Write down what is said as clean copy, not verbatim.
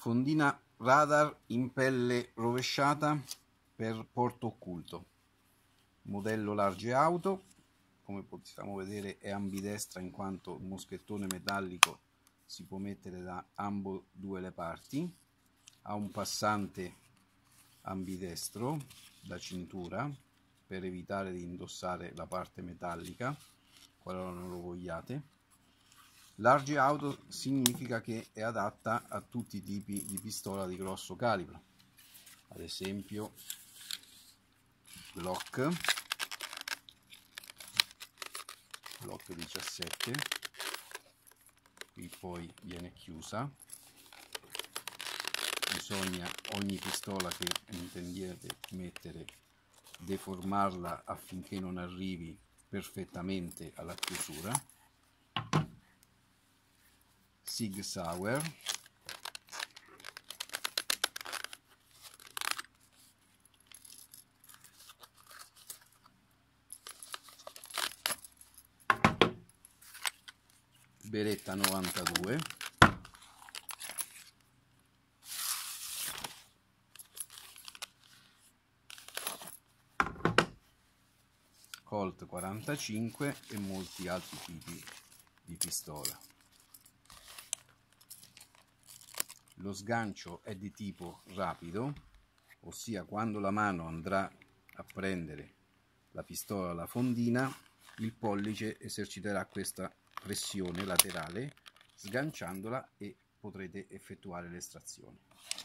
Fondina radar in pelle rovesciata per porto occulto, modello Large Auto. Come possiamo vedere è ambidestra, in quanto il moschettone metallico si può mettere da ambedue le parti. Ha un passante ambidestro da cintura per evitare di indossare la parte metallica qualora non lo vogliate. Large Auto significa che è adatta a tutti i tipi di pistola di grosso calibro, ad esempio Glock 17, qui poi viene chiusa. Bisogna, ogni pistola che intendiate mettere, deformarla affinché non arrivi perfettamente alla chiusura. Sig Sauer, Beretta 92, Colt 45 e molti altri tipi di pistola. Lo sgancio è di tipo rapido, ossia quando la mano andrà a prendere la pistola alla fondina, il pollice eserciterà questa pressione laterale sganciandola e potrete effettuare l'estrazione.